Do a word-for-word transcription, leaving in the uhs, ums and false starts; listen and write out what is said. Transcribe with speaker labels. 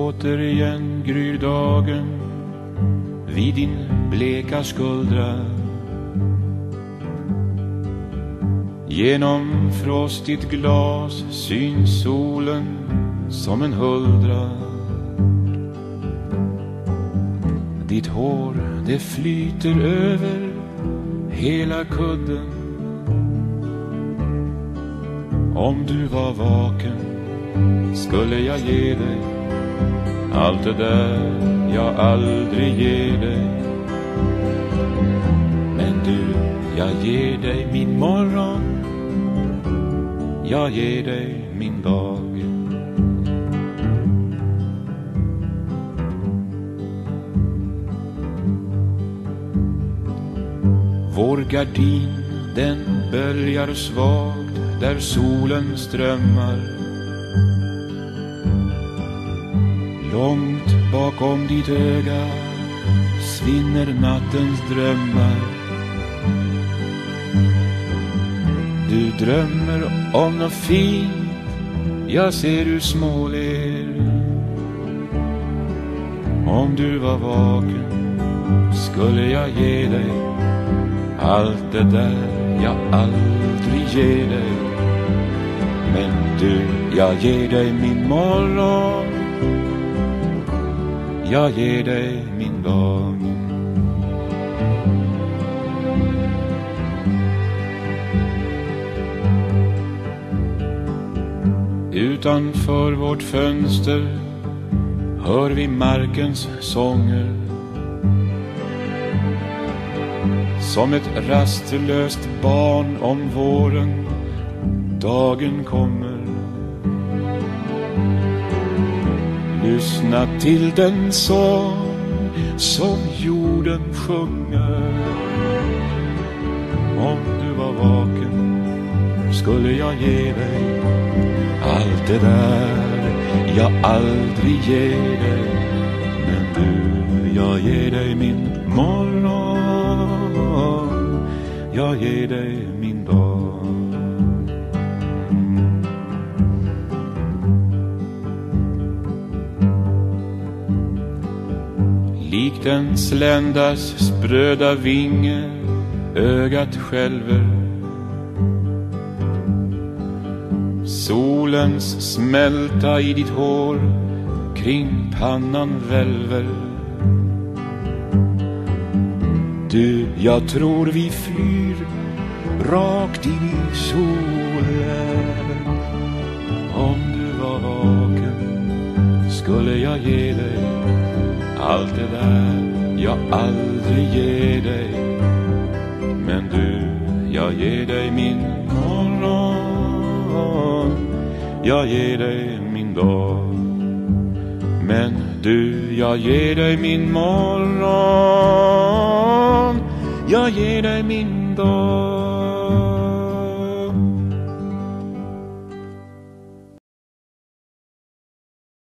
Speaker 1: Återigen gryr dagen vid din bleka skuldra. Genom frostigt glas syns solen som en huldra. Ditt hår, det flyter över hela kudden. Om du var vaken skulle jag ge dig allt det där jag aldrig ger dig. Men du, jag ger dig min morgon, jag ger dig min dag. Vår gardin, den böljar svagt där solen strömmar. Långt bakom ditt öga svinner nattens drömmar. Du drömmer om något fint, jag ser hur småler. Om du var vaken skulle jag ge dig allt det där jag aldrig ger dig. Men du, jag ger dig min morgon, jag ger dig min dag. Utanför vårt fönster hör vi markens sånger. Som ett rastlöst barn om våren dagen kommer. Lyssna till den sång som jorden sjunger. Om du var vaken skulle jag ge dig allt det där jag aldrig ger dig. Men du, jag ger dig min morgon, jag ger dig min dag. Likt en sländas spröda vinge ögat skälver. Solens smälta i ditt hår kring pannan välver. Du, jag tror vi flyr rakt in i solen. Om du var vaken skulle jag ge dig allt det där jag aldrig ger dig. Men du, jag ger dig min morgon, jag ger dig min dag. Men du, jag ger dig min morgon, jag ger dig min dag.